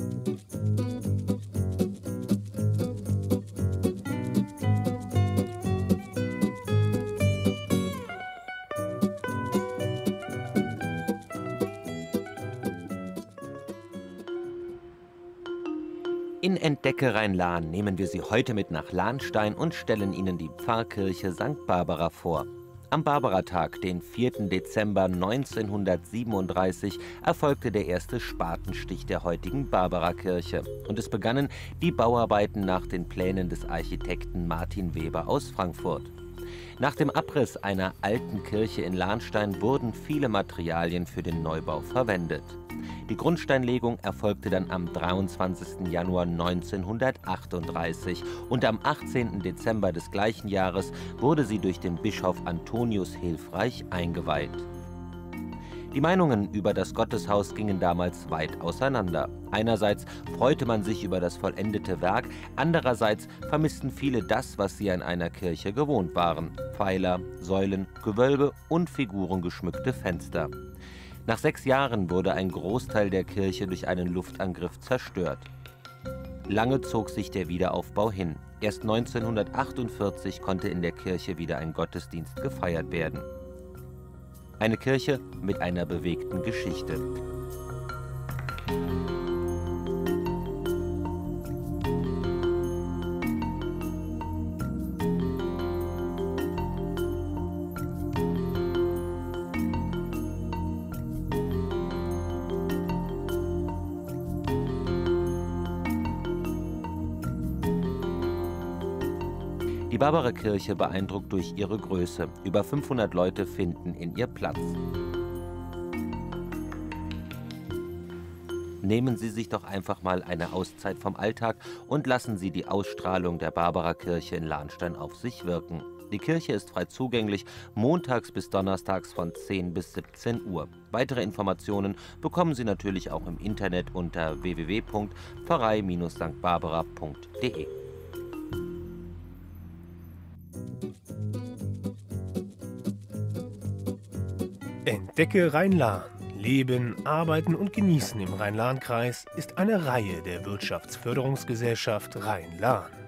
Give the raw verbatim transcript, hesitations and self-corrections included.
In Entdecke Rhein-Lahn nehmen wir Sie heute mit nach Lahnstein und stellen Ihnen die Pfarrkirche Sankt Barbara vor. Am Barbaratag, den vierten Dezember neunzehnhundertsiebenunddreißig, erfolgte der erste Spatenstich der heutigen Barbarakirche und es begannen die Bauarbeiten nach den Plänen des Architekten Martin Weber aus Frankfurt. Nach dem Abriss einer alten Kirche in Lahnstein wurden viele Materialien für den Neubau verwendet. Die Grundsteinlegung erfolgte dann am dreiundzwanzigsten Januar neunzehnhundertachtunddreißig und am achtzehnten Dezember des gleichen Jahres wurde sie durch den Bischof Antonius Hilfreich eingeweiht. Die Meinungen über das Gotteshaus gingen damals weit auseinander. Einerseits freute man sich über das vollendete Werk, andererseits vermissten viele das, was sie an einer Kirche gewohnt waren: Pfeiler, Säulen, Gewölbe und figurengeschmückte Fenster. Nach sechs Jahren wurde ein Großteil der Kirche durch einen Luftangriff zerstört. Lange zog sich der Wiederaufbau hin. Erst neunzehnhundertachtundvierzig konnte in der Kirche wieder ein Gottesdienst gefeiert werden. Eine Kirche mit einer bewegten Geschichte. Die Barbarakirche beeindruckt durch ihre Größe. Über fünfhundert Leute finden in ihr Platz. Nehmen Sie sich doch einfach mal eine Auszeit vom Alltag und lassen Sie die Ausstrahlung der Barbarakirche in Lahnstein auf sich wirken. Die Kirche ist frei zugänglich, montags bis donnerstags von zehn bis siebzehn Uhr. Weitere Informationen bekommen Sie natürlich auch im Internet unter w w w punkt pfarrei Bindestrich sankt barbara punkt de. Entdecke Rhein-Lahn. Leben, Arbeiten und Genießen im Rhein-Lahn-Kreis ist eine Reihe der Wirtschaftsförderungsgesellschaft Rhein-Lahn.